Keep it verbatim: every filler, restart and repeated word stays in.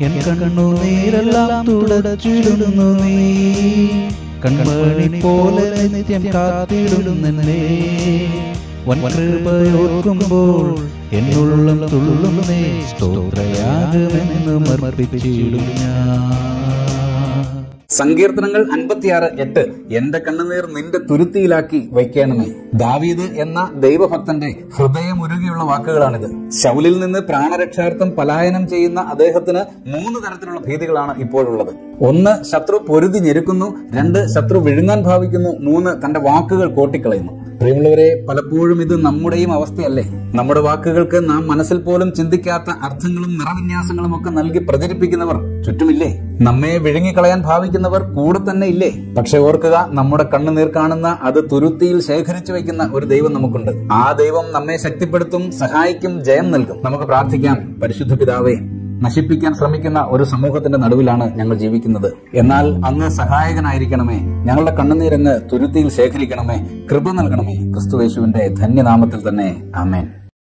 N കണ്ണുനീരെല്ലാം തുടച്ചിടുന്നു നീ. കൺമണി പോലെ നിത്യം കാത്തിടുന്നേ. വൻകൃപയോർക്കുമ്പോൾ എന്നുള്ളം തുള്ളുന്നേ. സ്തോത്രയാഗമെന്നും അർപ്പിച്ചിടും ഞാൻ. സങ്കീർത്തനങ്ങൾ അൻപത്തിയാറ് എട്ട്. എന്റെ കണ്ണുനീർ നിന്റെ തുരുത്തിയിലാക്കി വയ്ക്കണമേ. ദാവീദ് എന്ന ദൈവഭക്തന്റെ ഹൃദയമുരുകിയുള്ള വാക്കുകളാണിത്. ശൗലിൽ നിന്ന് പ്രാണരക്ഷാർത്ഥം പലായനം ചെയ്യുന്ന അദ്ദേഹത്തിന് മൂന്ന് തരത്തിലുള്ള ഭീതികളാണ് ഇപ്പോഴുള്ളത്. ഒന്ന്, ശത്രു പൊരുതി ഞെരുക്കുന്നു. രണ്ട്, ശത്രു വിഴുങ്ങാൻ ഭാവിക്കുന്നു. മൂന്ന്, തന്റെ വാക്കുകൾ കോട്ടിക്കളയുന്നു. പ്രിയമുള്ളവരെ, പലപ്പോഴും ഇത് നമ്മുടെയും അവസ്ഥയല്ലേ? നമ്മുടെ വാക്കുകൾക്ക് നാം മനസ്സിൽ പോലും ചിന്തിക്കാത്ത അർത്ഥങ്ങളും നിറവിന്യാസങ്ങളും ഒക്കെ നൽകി പ്രചരിപ്പിക്കുന്നവർ ചുറ്റുമില്ലേ? നമ്മെ വിഴുങ്ങിക്കളയാൻ ഭാവിക്കുന്നവർ കൂടെ തന്നെ ഇല്ലേ? പക്ഷെ ഓർക്കുക, നമ്മുടെ കണ്ണുനീർ കാണുന്ന അത് തുരുത്തിയിൽ ശേഖരിച്ചു വയ്ക്കുന്ന ഒരു ദൈവം നമുക്കുണ്ട്. ആ ദൈവം നമ്മെ ശക്തിപ്പെടുത്തും, സഹായിക്കും, ജയം നൽകും. നമുക്ക് പ്രാർത്ഥിക്കാം. പരിശുദ്ധ പിതാവേ, നശിപ്പിക്കാൻ ശ്രമിക്കുന്ന ഒരു സമൂഹത്തിന്റെ നടുവിലാണ് ഞങ്ങൾ ജീവിക്കുന്നത്. എന്നാൽ അങ്ങ് സഹായകനായിരിക്കണമേ. ഞങ്ങളുടെ കണ്ണുനീരങ്ങ് തുരുത്തിയിൽ ശേഖരിക്കണമേ. കൃപ നൽകണമേ. ക്രിസ്തുയേശുവിന്റെ ധന്യനാമത്തിൽ തന്നെ ആമേൻ.